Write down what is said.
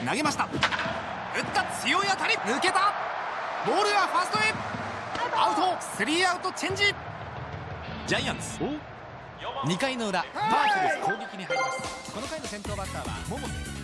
投げました。打った強い当たり抜けた。ボールはファーストへアウト。スリーアウトチェンジ。ジャイアンツ2回の裏パーフル攻撃に入ります。この回の先頭バッターは桃瀬。